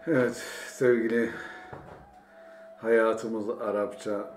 Evet sevgili hayatımız Arapça'nın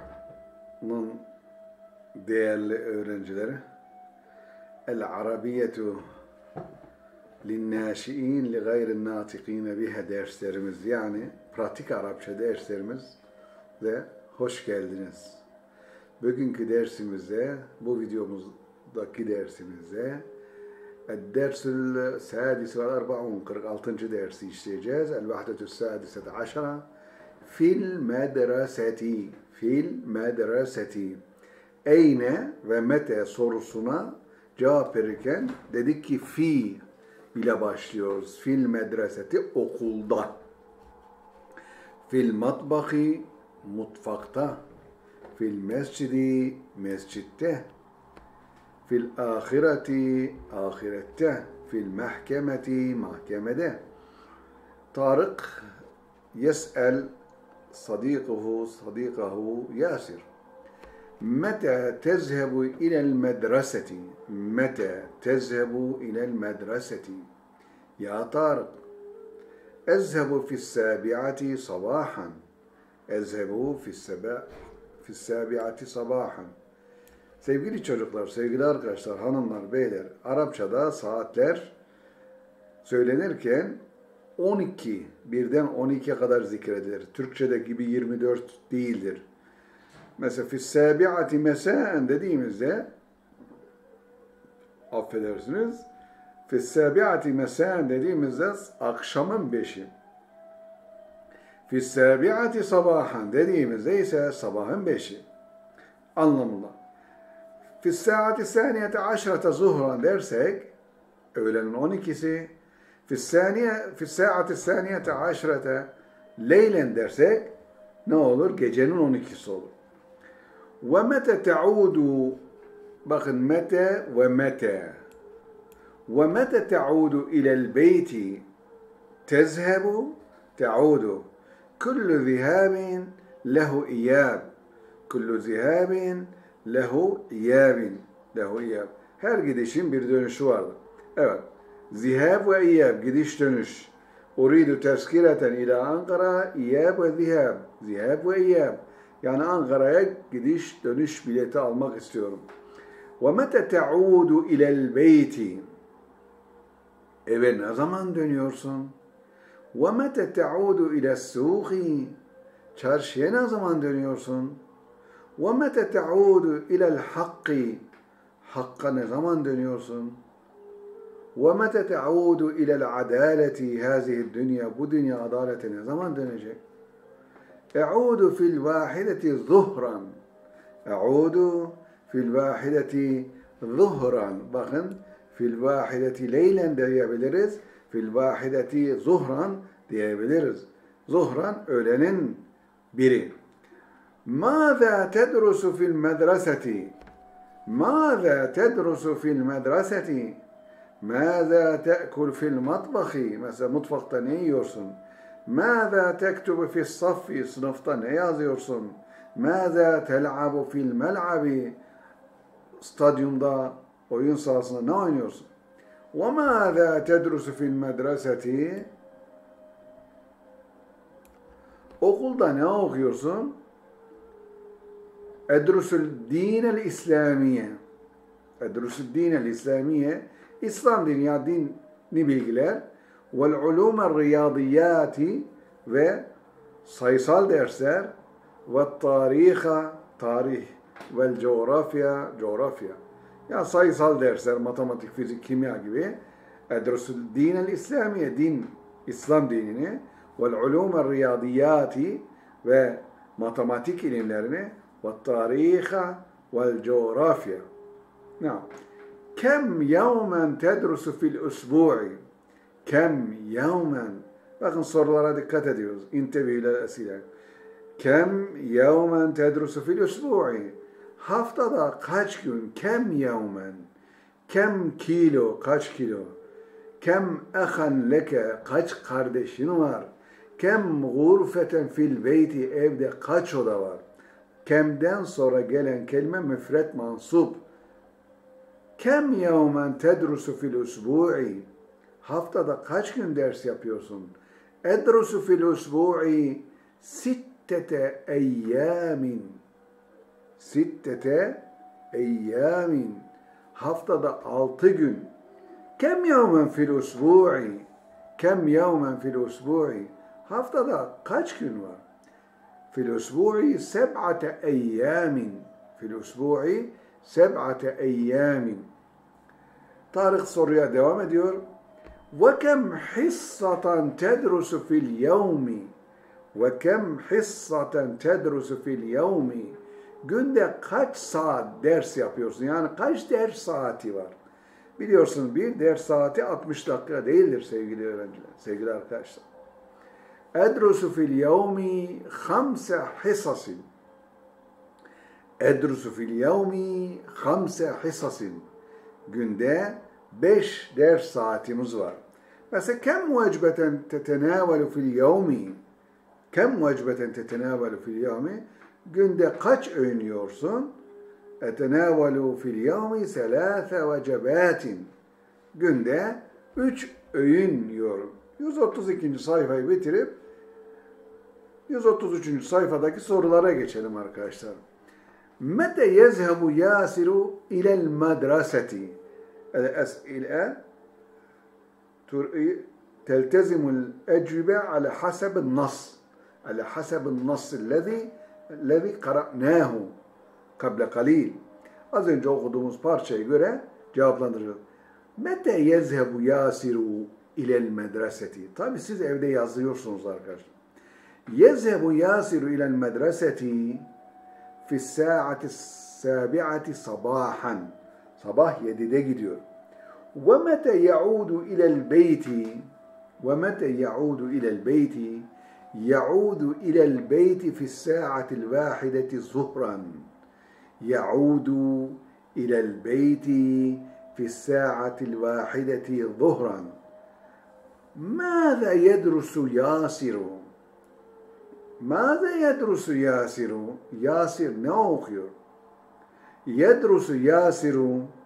değerli öğrencileri. El-Arabiyetu linnâşi'in li gayrin nâtikîne biha derslerimiz, yani pratik Arapça derslerimiz de hoş geldiniz. Bugünkü dersimize, bu videomuzdaki dersimize El-Dersül Sadis ve 46. dersi işleyeceğiz. El-Vahdetü Sadisete Aşara Fil Medreseti. Fil Medreseti. Eyne ve mete sorusuna cevap verirken dedik ki fi ile başlıyoruz. Fil medreseti okulda. Fil matbahi mutfakta. Fil mescidi mescitte. Fil ahireti ahirette. Fil mahkemeti mahkemede. Tarık yes'el sadikahu Yasir. Mete tezhebu ilel medreseti. Mete tezhebu ilel medreseti. Ya Tarık. Ezhebu fissabi'ati sabahan. Ezhebu fissabi'ati sabahan. Sevgili çocuklar, sevgili arkadaşlar, hanımlar, beyler, Arapçada saatler söylenirken 12, birden 12'ye kadar zikredilir. Türkçedeki gibi 24 değildir. Mesela fissâbi'ati mesâen dediğimizde, affedersiniz, fissâbi'ati mesâen dediğimizde akşamın 5'i. Fissâbi'ati sabahan dediğimizde ise sabahın 5'i anlamında. Fissâati sâniyete aşrete zuhran dersek öğlenin 12'si. Fissâati sâniyete aşrete leylen dersek ne olur? Gecenin 12'si olur. Ve mete te'udu, bakın mete ve mete. Ve mete te'udu ilel beyti tezhebu te'udu. Kullu zihabin lehu iyab. Kullu zihabin lehu iyabin. Lehu iyab. Her gidişin bir dönüşü vardır. Evet. Zihab ve iyab, gidiş dönüş. Uridu tezkireten ila Ankara, iyab ve zihab. Zihab ve iyab. Yani Ankara'ya gidiş dönüş bileti almak istiyorum. Ve mete te'udu ilel beyti. Eve ne zaman dönüyorsun? Ve mete te'udu iles suği. Çarşıya ne zaman dönüyorsun? Ve mete te'udu ilel hakki. Hakka ne zaman dönüyorsun? Ve mete te'udu ilel adaleti. Hazihi dünya, bu dünya adalete ne zaman dönecek? E'udu fil vahideti zuhran. E'udu fil vahideti zuhran. Bakın, fil vahideti leylen diyebiliriz. Fil vahideti zuhran diyebiliriz. Zuhran öğlenin biri. Mâzâ tedrusu fil medreseti. Mâzâ tedrusu fil medreseti. Mâzâ te'kul fil matbahi. Mesela mutfakta ne yiyorsun? Mâzâ tektubu fis saffi. Sınıfta ne yazıyorsun? Mâzâ tel'abu fil mel'abi. Stadyumda, oyun sahasında ne oynuyorsun? Ve mâzâ tedrusu fil medreseti. Okulda ne okuyorsun? Edrusul dinel İslamiye. Edrusul dinel İslamiye. İslam dini, ya dini bilgiler. Vel ulûmer riyadiyati ve sayısal dersler. Ve tariha, tarih. Vel coğrafya, coğrafya. Ya sayısal dersler, matematik, fizik, kimya gibi. Edrusul dinel İslamiye, din, İslam dinini. Vel ulûmer riyadiyati ve matematik ilimlerini. Ve tariha vel coğrafya. Kem yevmen tedrusu fil usbu'i. Kem yevmen. Bakın sorulara dikkat ediyoruz. İntebihler esile. Kem yevmen tedrusu fil usbu'i. Haftada kaç gün? Kem yevmen. Kem kilo, kaç kilo? Kem ehan leke, kaç kardeşin var? Kem gurfeten fil beyti, evde kaç oda var? Kem'den sonra gelen kelime müfret mansup. Kem yevmen tedrusu fil usbu'i. Haftada kaç gün ders yapıyorsun? أدرس في الأسبوع 6 أيام. 6 أيام. Haftada 6 gün. Kem yevmen fil usbu'i? Kem yevmen fil usbu'i? Haftada kaç gün var? Fil usbu'i 7 أيام. Fil usbu'i 7 أيام. Tarık soruya devam ediyor. وَكَمْ حِصَّةً تَدْرُسُ فِي الْيَوْمِ وَكَمْ حِصَّةً تَدْرُسُ فِي الْيَوْمِ Günde kaç saat ders yapıyorsun? Yani kaç ders saati var? Biliyorsunuz bir ders saati 60 dakika değildir sevgili öğrenciler, sevgili arkadaşlar. اَدْرُسُ فِي الْيَوْمِ 5 حِصَصٍ اَدْرُسُ فِي الْيَوْمِ 5 حِصَصٍ Günde 5 ders saatimiz var. Mesela kem vecbeten tetenavalu fil yevmi? Kem vecbeten tetenavalu fil yevmi? Günde kaç öğün yiyorsun? Etenavalu fil yevmi 3 vecebatin. Günde 3 öğün yiyorum. 132. sayfayı bitirip 133. sayfadaki sorulara geçelim arkadaşlar. Mete yezhebu Yasiru ilel madraseti? الأسئلة تلتزم الأجوبة على حسب النص الذي قرأناه قبل قليل. Az önce okuduğumuz parçaya göre cevaplandırıyoruz. Mete yezhebu Yasiru ilel medreseti? Tabi siz evde yazıyorsunuz arkadaşlar. Yezhebu Yasiru ilel medreseti fi saati 7 sabahan. Sabah 7'de gidiyor. وَمَتَ يَعُودُ إِلَى الْبَيْتِ يَعُودُ إِلَى الْبَيْتِ فِي السَّاعَةِ الْوَاحِدَةِ ظُهْرًا يَعُودُ إِلَى الْبَيْتِ فِي السَّاعَةِ الْوَاحِدَةِ ظُهْرًا ماذا يدرس ياسر؟ ماذا يدرس ياسر؟ Yasir ne okuyor? يدرس ياسر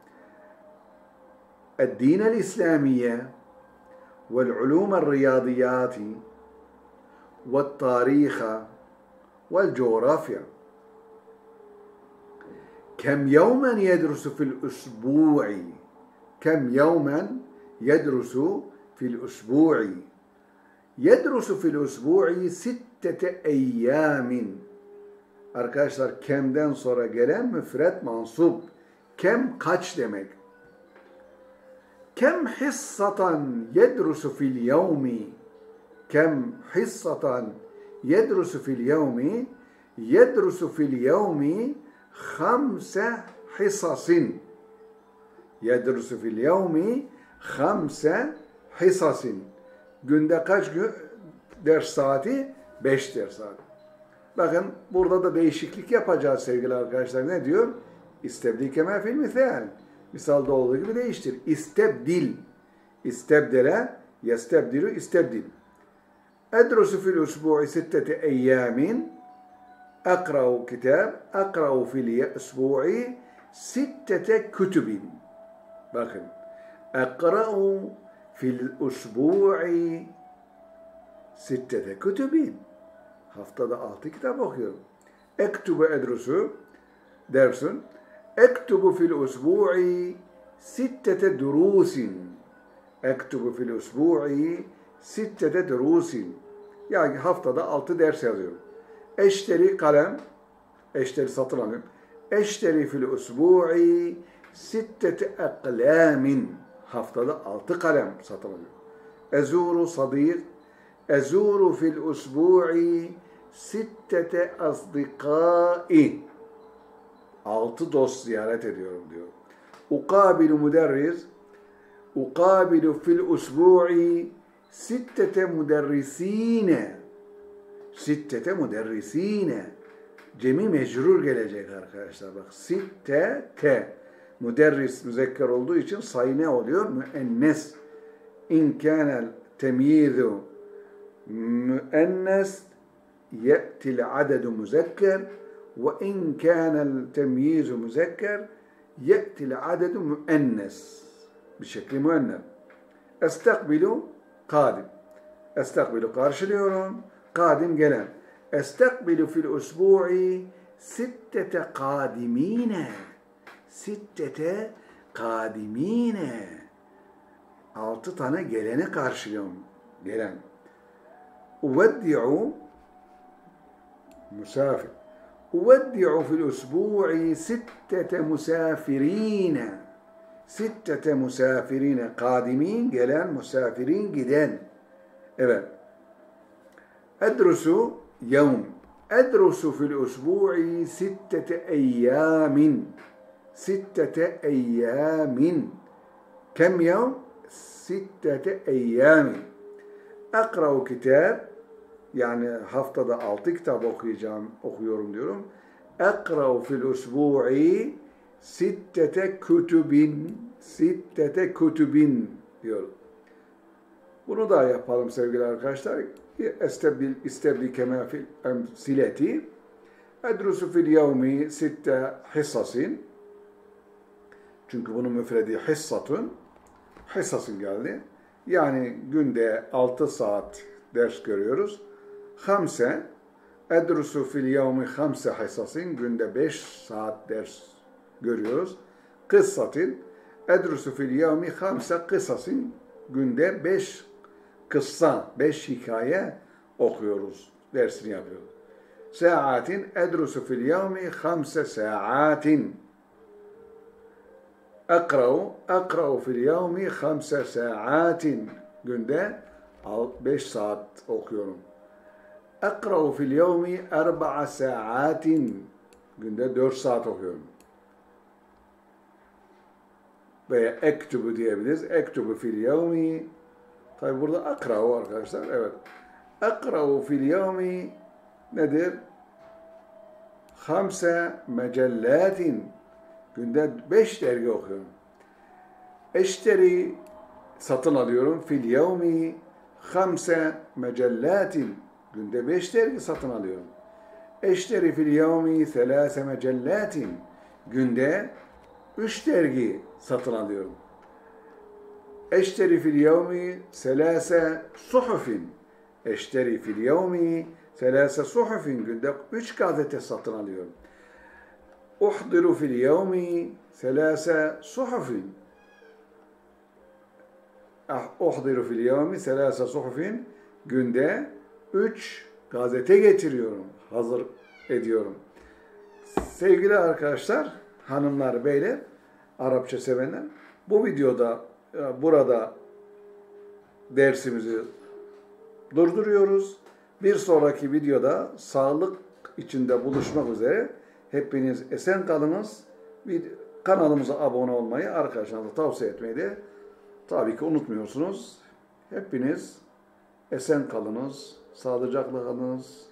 الدين الإسلامية والعلوم الرياضيات والتاريخ والجغرافيا. كم يوما يدرس في الأسبوع؟ كم يوما يدرس في الأسبوع؟ يدرس في الأسبوع 6 أيام. Arkadaşlar kemden sonra gelen müfret mansup. Kem kaç demek? Kem hissatan yedrusu fil yevmi? Kem hissatan yedrusu fil yevmi? Yedrusu fil yevmi 5 hisasin. Yedrusu fil yevmi 5 hisasin. Günde kaç ders saati? 5 ders saati. Bakın burada da değişiklik yapacağız sevgili arkadaşlar. Ne diyor? İstebdil kema fil misal. Misalda olduğu gibi değiştir. İstebdil. İstebdele, yestebdilu, istebdil. Edrusu fil usbu'i 6 eyyamin. Akra'u kitab. Akra'u fil usbu'i 6 kütübin. Bakın. Akra'u fil usbu'i 6 kütübin. Haftada 6 kitap okuyorum. Ektubu edrusu dersin. Ektubu fil usbu'i 6 durusin. Ektubu fil usbu'i 6 durusin. Yani haftada 6 ders yazıyorum. Eşteri kalem. Eşteri satın alıyorum. Eşteri fil usbu'i 6 aklamin. Haftada 6 kalem satın alıyorum. Ezuru sadik. أزور في الأسبوع 6 أصدقاء. 6 dost ziyaret ediyorum diyor. Ukabilu müderris. Ukabilu fil usbu'i 6 müderrisine. 6 müderrisine. Cemi mecrur gelecek arkadaşlar. Bak 6 müderris müzekker olduğu için sayı ne oluyor? Müennes. İn kânel temyizu مؤنث يأتي العدد مذكر وإن كان التمييز مذكر يأتي العدد مؤنث بشكل مؤنث. أستقبل قادم. Estakbilu karşılıyorum. Kadim gelen. Estakbilu fil usbu'i sittete kadimine. Sittete kadimine. 6 tane gelene karşılıyorum. Gelen. Uveddi'u musafir. Uveddi'u fil usbu'i sittete musafirine. Sittete musafirine. Kadimin gelen, musafirin giden. Evet. Edrusu yevm. Edrusu fil usbu'i sittete eyyamin. Sittete eyyamin. Kem yevm? Sittete eyyamin. Akra'u kitab. Yani haftada 6 kitap okuyorum diyorum. Akra'u fil usbu'i sittete kutubin. Sittete kutubin diyor. Bunu da yapalım sevgili arkadaşlar. İstebli kema fil emsileti. Edrusu fil yevmi sitte hissasin. Çünkü bunun müfredi hissatun. Hissasın geldi. Yani günde 6 saat ders görüyoruz. Hamse. Edrusu fil yevmi hamse hissasin. Günde 5 saat ders görüyoruz. Kıssatin. Edrusu fil yevmi hamse kıssasin. Günde 5 kıssa, 5 hikaye okuyoruz. Dersini yapıyoruz. Saatin. Edrusu fil yevmi hamse saatin. Akra'u fil yevmi 5 saatin. Günde 5 saat okuyorum. Akra'u fil yevmi 4 saatin. Günde 4 saat okuyorum. Veya ektubu diyebiliriz. Ektubu fil yevmi. Tabi burada akra'u arkadaşlar. Evet. Akra'u fil yevmi nedir? 5 mecallatin. Günde 5 dergi okuyorum. Eşteri satın alıyorum. Fil yevmi 5 mecallatin. Günde 5 dergi satın alıyorum. Eşteri fil yevmi 3 mecallatin. Günde 3 dergi satın alıyorum. Eşteri fil yevmi 3 suhufin. Eşteri fil yevmi 3 suhufin. Günde 3 gazete satın alıyorum. Uhdiru fil yevmi 3 suhufin. Uhdiru fil yevmi 3 suhufin. Günde 3 gazete getiriyorum. Hazır ediyorum. Sevgili arkadaşlar, hanımlar, beyler, Arapça sevenler, bu videoda burada dersimizi durduruyoruz. Bir sonraki videoda sağlık içinde buluşmak üzere. Hepiniz esen kalınız. Kanalımıza abone olmayı, arkadaşlarınıza tavsiye etmeyi de tabii ki unutmuyorsunuz. Hepiniz esen kalınız, sağlıcakla kalınız.